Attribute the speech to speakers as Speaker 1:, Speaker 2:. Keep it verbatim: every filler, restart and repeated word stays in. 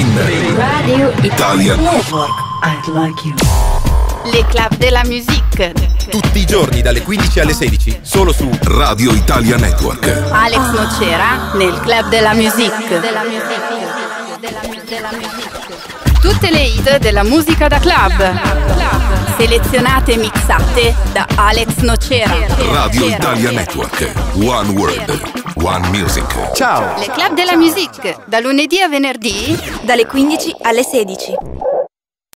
Speaker 1: in
Speaker 2: Radio
Speaker 1: Italian
Speaker 2: Network. I'd like you.
Speaker 3: Le club della musique.
Speaker 4: Tutti i giorni dalle quindici alle sedici, solo su
Speaker 1: Radio Italia Network.
Speaker 3: Alex Nocera nel club della musique. Della musique. Della, della musique. Tutte le hit della musica da club. Selezionate e mixate da Alex Nocera.
Speaker 1: Radio Italia Network. One World, One Music.
Speaker 4: Ciao!
Speaker 3: Le club della musique, da lunedì a venerdì,
Speaker 5: dalle quindici alle sedici.